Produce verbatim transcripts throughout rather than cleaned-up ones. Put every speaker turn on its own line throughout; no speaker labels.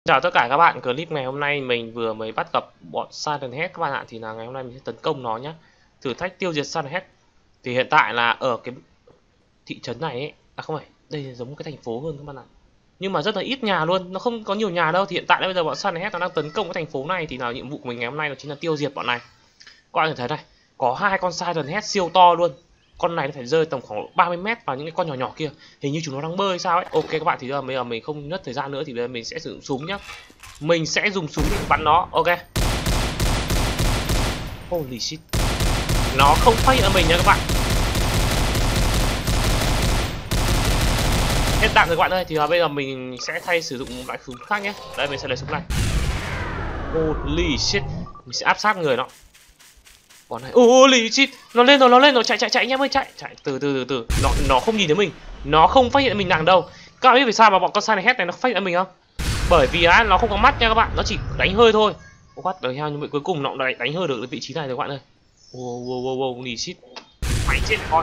Chào tất cả các bạn, clip ngày hôm nay mình vừa mới bắt gặp bọn Silent Head các bạn ạ. Thì là ngày hôm nay mình sẽ tấn công nó nhé. Thử thách tiêu diệt Silent Head. Thì hiện tại là ở cái thị trấn này ấy. À không phải, đây là giống cái thành phố hơn các bạn ạ. Nhưng mà rất là ít nhà luôn, nó không có nhiều nhà đâu. Thì hiện tại bây giờ bọn Silent Head nó đang tấn công cái thành phố này. Thì là nhiệm vụ của mình ngày hôm nay đó chính là tiêu diệt bọn này. Các bạn có thể thấy này, có hai con Silent Head siêu to luôn. Con này nó phải rơi tầm khoảng ba mươi mét vào những cái con nhỏ nhỏ kia. Hình như chúng nó đang bơi sao ấy. Ok các bạn, thì bây giờ mình không mất thời gian nữa. Thì bây giờ mình sẽ sử dụng súng nhá. Mình sẽ dùng súng để bắn nó. Ok. Holy shit. Nó không phát hiện mình nha các bạn. Hết đạn rồi các bạn ơi. Thì bây giờ mình sẽ thay sử dụng loại súng khác nhé. Đây mình sẽ lấy súng này. Holy shit. Mình sẽ áp sát người nó. Con này, holy shit, nó lên rồi, nó lên rồi, chạy chạy chạy anh em ơi, chạy, chạy từ từ từ từ, nó nó không nhìn thấy mình, nó không phát hiện mình nàng đâu. Các bạn biết vì sao mà bọn con Silent Head này nó phát hiện mình không? Bởi vì á nó không có mắt nha các bạn, nó chỉ đánh hơi thôi. What the hell, nhưng mà cuối cùng nó đánh, đánh hơi được vị trí này rồi các bạn ơi. Wow wow wow wow, holy shit, mày chết con,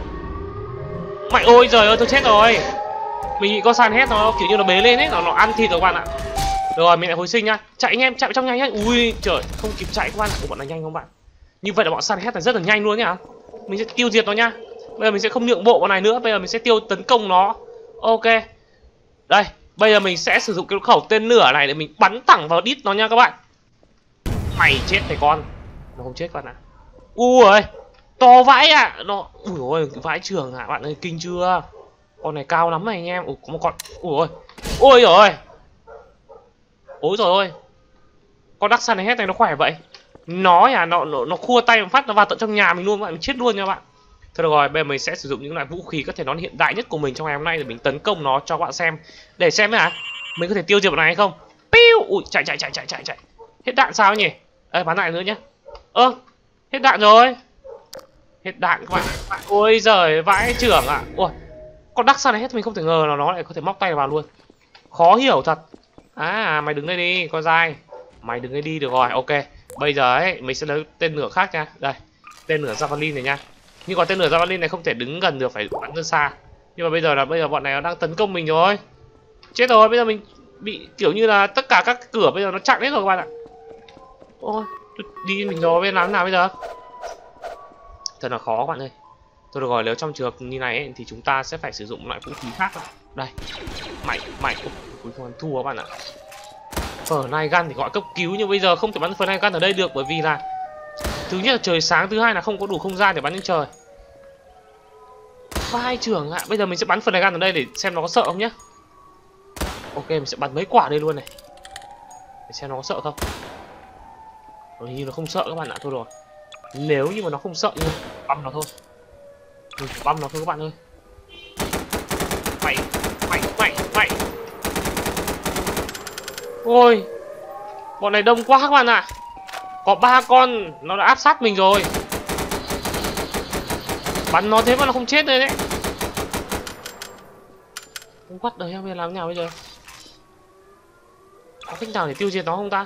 mày ôi giời ơi tôi chết rồi. Mình bị con Silent Head nó kiểu như nó bế lên ấy, nó nó ăn thịt rồi các bạn ạ. Rồi mình lại hồi sinh nhá, chạy anh em, chạy trong nhanh nhá. Ui trời, không kịp chạy các bạn. Ủa, bọn này nhanh không bạn? Như vậy là bọn Silent Head này rất là nhanh luôn nhá. Mình sẽ tiêu diệt nó nhá. Bây giờ mình sẽ không nhượng bộ bọn này nữa, bây giờ mình sẽ tiêu tấn công nó. Ok. Đây, bây giờ mình sẽ sử dụng cái khẩu tên lửa này để mình bắn thẳng vào đít nó nha các bạn. Mày chết này con. Nó không chết các bạn ạ. Ui ơi, to vãi ạ. À. Nó ui ôi, vãi trường ạ, à. Bạn ơi kinh chưa? Con này cao lắm này anh em. Ủa có một con. Ui ôi. Ôi giời ơi. Ôi giời ơi. Con Dark Silent Head này nó khỏe vậy. Nó à, nó, nó nó khua tay một phát nó vào tận trong nhà mình luôn, bạn mình chết luôn nha các bạn. Thôi được rồi, bây giờ mình sẽ sử dụng những loại vũ khí có thể nói hiện đại nhất của mình trong ngày hôm nay để mình tấn công nó cho các bạn xem, để xem hả mình có thể tiêu diệt bọn này hay không. Piu, ui chạy chạy chạy chạy chạy chạy. Hết đạn sao nhỉ? Ê, bắn lại nữa nhá. Ơ, hết đạn rồi. Hết đạn các bạn. Ôi giời vãi trưởng ạ. À. Ui, con Dark Silent Head mình không thể ngờ là nó lại có thể móc tay vào luôn. Khó hiểu thật. À, mày đứng đây đi, con dai. Mày đứng đây đi được rồi, ok. Bây giờ ấy, mình sẽ lấy tên lửa khác nha. Đây, tên lửa Javelin này nha. Nhưng còn tên lửa Javelin này không thể đứng gần được, phải bắn từ xa. Nhưng mà bây giờ là bây giờ bọn này nó đang tấn công mình rồi. Chết rồi, bây giờ mình bị kiểu như là tất cả các cửa bây giờ nó chặn hết rồi các bạn ạ. Ôi, đi mình rồi, bây giờ làm nào bây giờ? Thật là khó các bạn ơi. Thôi được rồi, nếu trong trường hợp như này ấy, thì chúng ta sẽ phải sử dụng loại vũ khí khác. Đây, mày, mày, cuối cùng thua các bạn ạ. Fly gun thì gọi cấp cứu, nhưng bây giờ không thể bắn Fly gun ở đây được, bởi vì là thứ nhất là trời sáng, thứ hai là không có đủ không gian để bắn lên trời. Vai trưởng ạ. Bây giờ mình sẽ bắn Fly gun ở đây để xem nó có sợ không nhá. Ok, mình sẽ bắn mấy quả đây luôn này để xem nó có sợ không. Hình như nó không sợ các bạn ạ. Thôi rồi, nếu như mà nó không sợ nhưng băm nó thôi, mình phải băm nó thôi các bạn ơi. Mày mày mày mày. Ôi, bọn này đông quá các bạn ạ. Có ba con, nó đã áp sát mình rồi. Bắn nó thế mà nó không chết đây đấy. Không bắt đời, bây giờ làm thế nào bây giờ? Có cách nào để tiêu diệt nó không ta?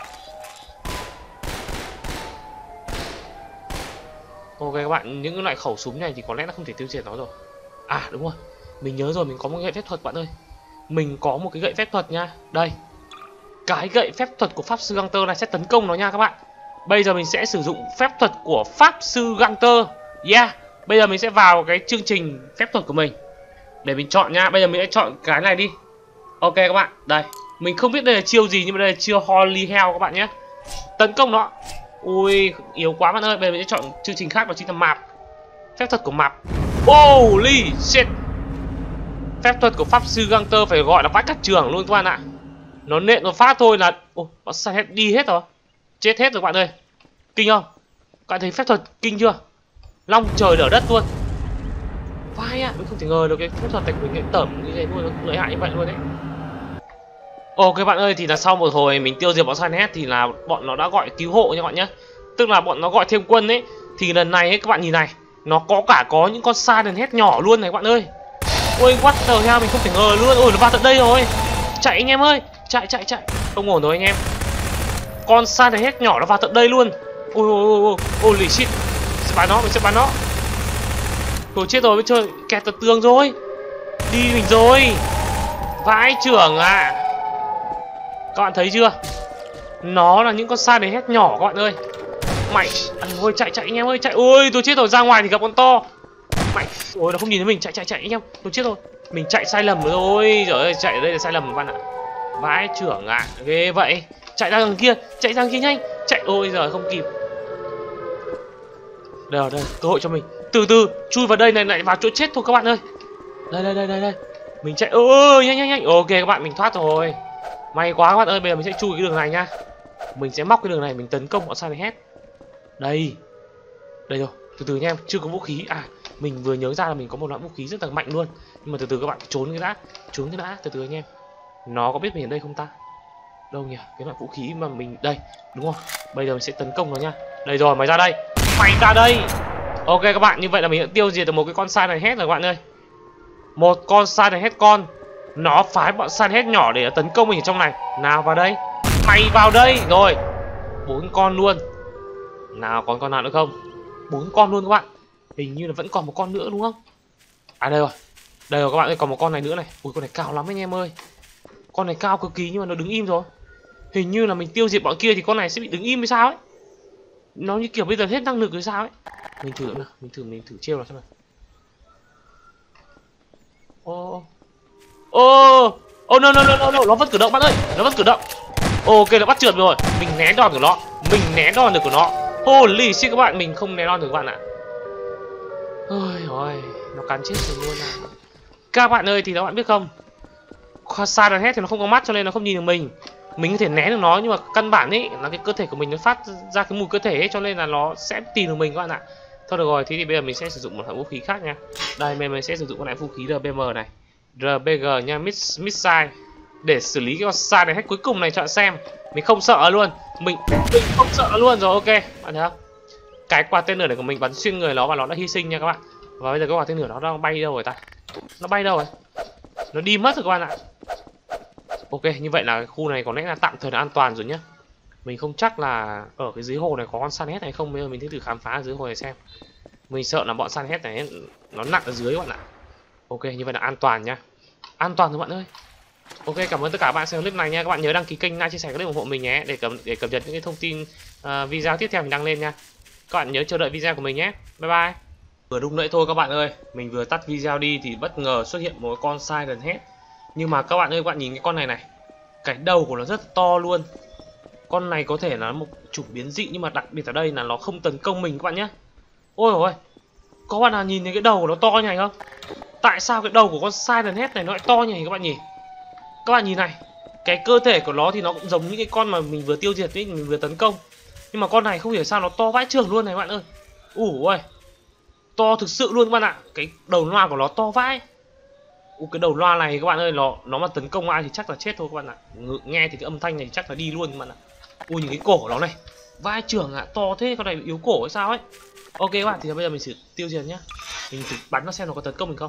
Ok các bạn, những loại khẩu súng này thì có lẽ là không thể tiêu diệt nó rồi. À đúng rồi, mình nhớ rồi, mình có một gậy phép thuật bạn ơi. Mình có một cái gậy phép thuật nha. Đây, cái gậy phép thuật của Pháp Sư Gunter này sẽ tấn công nó nha các bạn. Bây giờ mình sẽ sử dụng phép thuật của Pháp Sư Gunter. Yeah, bây giờ mình sẽ vào cái chương trình phép thuật của mình để mình chọn nha. Bây giờ mình sẽ chọn cái này đi. Ok các bạn, đây. Mình không biết đây là chiêu gì, nhưng mà đây là chiêu Holy Hell các bạn nhé. Tấn công nó. Ui, yếu quá bạn ơi. Bây giờ mình sẽ chọn chương trình khác, đó chính là map. Phép thuật của map. Holy shit. Phép thuật của Pháp Sư Gunter phải gọi là vãi cắt trường luôn các bạn ạ. Nó nện một phát thôi là ồ, nó sẽ đi hết rồi. Chết hết rồi các bạn ơi. Kinh không? Các bạn thấy phép thuật kinh chưa? Long trời lở đất luôn. Vai ạ, mình không thể ngờ được cái phép thuật này của mình lại tẩm như thế luôn, nó lợi hại như vậy luôn đấy. Ok bạn ơi, thì là sau một hồi mình tiêu diệt bọn Silent Head thì là bọn nó đã gọi cứu hộ nha các bạn nhé. Tức là bọn nó gọi thêm quân ấy. Thì lần này ấy các bạn nhìn này, nó có cả có những con Silent Head nhỏ luôn này các bạn ơi. Ôi what the hell, mình không thể ngờ luôn. Ôi nó vào tận đây rồi. Chạy anh em ơi, chạy chạy chạy. Không ổn rồi anh em. Con Silent Head nhỏ nó vào tận đây luôn. Ôi ôi ôi ôi, holy shit. Mình sẽ bắn nó, mình sẽ bắn nó. Thôi chết rồi, mới chơi kẹt tật tường rồi. Đi mình rồi. Vãi trưởng à. Các bạn thấy chưa? Nó là những con sai để hét nhỏ các bạn ơi. Mày, à, ôi chạy chạy anh em ơi, chạy. Ôi tôi chết rồi, ra ngoài thì gặp con to. Mày, ôi nó không nhìn thấy mình, chạy chạy chạy anh em, tôi chết rồi. Mình chạy sai lầm rồi. Trời ơi, chạy ở đây là sai lầm các bạn ạ. Vãi trưởng ạ, à. Ghê vậy. Chạy ra đằng kia, chạy ra đằng kia nhanh. Chạy, ôi giời không kịp. Đây đây, cơ hội cho mình. Từ từ, chui vào đây này lại vào chỗ chết thôi các bạn ơi. Đây đây đây đây đây. Mình chạy, ôi nhanh nhanh nhanh. Ok các bạn, mình thoát rồi. May quá các bạn ơi, bây giờ mình sẽ chui cái đường này nha. Mình sẽ móc cái đường này, mình tấn công bọn Silent Head. Đây. Đây rồi, từ từ nha em, chưa có vũ khí. À, mình vừa nhớ ra là mình có một loại vũ khí rất là mạnh luôn. Nhưng mà từ từ các bạn, trốn cái đã. Trốn cái đã, từ từ anh em. Nó có biết mình ở đây không ta? Đâu nhỉ? Cái loại vũ khí mà mình, đây, đúng không? Bây giờ mình sẽ tấn công nó nha. Đây rồi, mày ra đây. Mày ra đây. Ok các bạn, như vậy là mình đã tiêu diệt được một cái con Silent Head rồi các bạn ơi. Một con Silent Head con. Nó phái bọn Silent Head nhỏ để tấn công mình ở trong này. Nào vào đây. Mày vào đây. Rồi. Bốn con luôn. Nào còn con nào nữa không? Bốn con luôn các bạn. Hình như là vẫn còn một con nữa đúng không? À đây rồi. Đây rồi các bạn ơi, còn một con này nữa này. Ui con này cao lắm anh em ơi. Con này cao cực kỳ nhưng mà nó đứng im rồi. Hình như là mình tiêu diệt bọn kia thì con này sẽ bị đứng im hay sao ấy. Nó như kiểu bây giờ hết năng lực rồi sao ấy. Mình thử nào, mình thử mình thử trêu nào xem nào. Ô ô ô no no no no no, nó vẫn cử động bạn ơi, nó vẫn cử động. Ok, nó bắt trượt rồi, mình né đòn của nó, mình né đòn được của nó. Holy shit các bạn, mình không né đòn được các bạn ạ. Ôi ôi, nó cắn chết mình luôn à. Các bạn ơi, thì các bạn biết không, Silent Head thì nó không có mắt cho nên nó không nhìn được mình. Mình có thể né được nó nhưng mà căn bản ấy là cái cơ thể của mình nó phát ra cái mùi cơ thể ấy, cho nên là nó sẽ tìm được mình các bạn ạ. Thôi được rồi, thế thì bây giờ mình sẽ sử dụng một loại vũ khí khác nha. Đây, mình sẽ sử dụng con này vũ khí rờ pê em này, rờ pê giê nha, missile để xử lý cái con Silent Head cuối cùng này cho bạn xem. Mình không sợ luôn, mình mình không sợ luôn rồi. Ok, bạn thấy không? Cái quả tên lửa này của mình bắn xuyên người nó và nó đã hy sinh nha các bạn. Và bây giờ cái quả tên lửa nó đang bay đâu rồi ta? Nó bay đâu rồi? Nó đi mất rồi các bạn ạ. Ok, như vậy là khu này có lẽ là tạm thời là an toàn rồi nhá. Mình không chắc là ở cái dưới hồ này có con Silent Head hay không. Bây giờ mình sẽ thử khám phá ở dưới hồ này xem. Mình sợ là bọn Silent Head này nó nặng ở dưới các bạn ạ. Ok, như vậy là an toàn nha. An toàn rồi bạn ơi. Ok, cảm ơn tất cả các bạn xem clip này nha. Các bạn nhớ đăng ký kênh, like, chia sẻ clip ủng hộ mình nhé, để cập để cập nhật những cái thông tin uh, video tiếp theo mình đăng lên nha. Các bạn nhớ chờ đợi video của mình nhé. Bye bye. Vừa đúng nãy thôi các bạn ơi, mình vừa tắt video đi thì bất ngờ xuất hiện một con Silent Head. Nhưng mà các bạn ơi, các bạn nhìn cái con này này, cái đầu của nó rất to luôn. Con này có thể là một chủng biến dị nhưng mà đặc biệt ở đây là nó không tấn công mình các bạn nhé. Ôi ôi, có bạn nào nhìn thấy cái đầu của nó to như này không? Tại sao cái đầu của con Silent Head này nó lại to như này các bạn nhỉ? Các bạn nhìn này, cái cơ thể của nó thì nó cũng giống những cái con mà mình vừa tiêu diệt ấy, mình vừa tấn công. Nhưng mà con này không hiểu sao nó to vãi chưởng luôn này các bạn ơi. Ủa ơi, to thực sự luôn các bạn ạ. Cái đầu loa của nó to vãi. Ủa, cái đầu loa này các bạn ơi, nó nó mà tấn công ai thì chắc là chết thôi các bạn ạ. Nghe thì cái âm thanh này chắc là đi luôn các bạn ạ. Ui nhìn cái cổ của nó này, vai trưởng ạ, to thế, con này bị yếu cổ hay sao ấy. Ok các bạn, thì bây giờ mình sẽ tiêu diệt nhá. Mình thử bắn nó xem nó có tấn công mình không.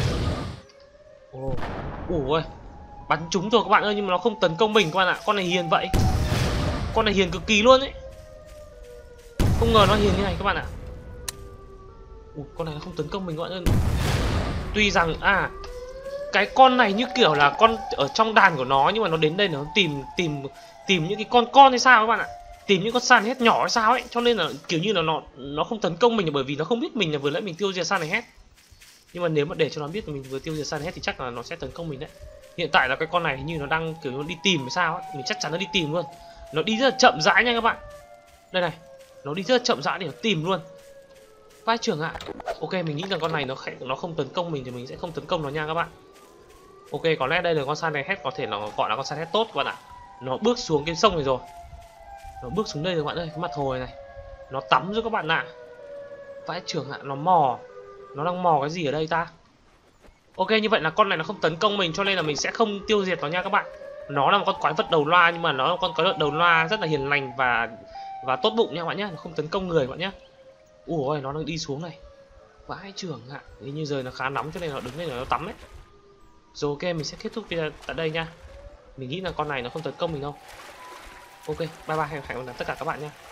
Ồ, ủa ơi, bắn trúng rồi các bạn ơi, nhưng mà nó không tấn công mình các bạn ạ. Con này hiền vậy, con này hiền cực kỳ luôn ấy. Không ngờ nó hiền như này các bạn ạ. Ủa, con này nó không tấn công mình các bạn ơi. Tuy rằng à, cái con này như kiểu là con ở trong đàn của nó, nhưng mà nó đến đây nó tìm tìm tìm những cái con con hay sao các bạn ạ, tìm những con Silent Head nhỏ hay sao ấy, cho nên là kiểu như là nó nó không tấn công mình là bởi vì nó không biết mình là vừa nãy mình tiêu diệt Silent Head. Nhưng mà nếu mà để cho nó biết là mình vừa tiêu diệt Silent Head thì chắc là nó sẽ tấn công mình đấy. Hiện tại là cái con này hình như nó đang kiểu nó đi tìm hay sao ấy, mình chắc chắn nó đi tìm luôn. Nó đi rất là chậm rãi nha các bạn. Đây này, nó đi rất là chậm rãi để nó tìm luôn. Vai trưởng ạ. Ok, mình nghĩ rằng con này nó nó không tấn công mình thì mình sẽ không tấn công nó nha các bạn. Ok, có lẽ đây là con Silent Head, có thể nó gọi là con Silent Head tốt các bạn ạ. Nó bước xuống cái sông này rồi. Nó bước xuống đây rồi các bạn ơi, cái mặt hồ này, này. Nó tắm rồi các bạn ạ. Vãi trưởng ạ, nó mò. Nó đang mò cái gì ở đây ta? Ok, như vậy là con này nó không tấn công mình, cho nên là mình sẽ không tiêu diệt nó nha các bạn. Nó là một con quái vật đầu loa, nhưng mà nó là con quái vật đầu loa rất là hiền lành và và tốt bụng nha các bạn nhé. Nó không tấn công người các bạn nhé. Ủa ơi, nó đang đi xuống này. Vãi trưởng ạ, hình như giờ nó khá nóng cho nên nó đứng đây để nó tắm đấy. Rồi ok, mình sẽ kết thúc video tại đây nha. Mình nghĩ là con này nó không tấn công mình đâu. Ok, bye bye, hẹn gặp lại tất cả các bạn nha.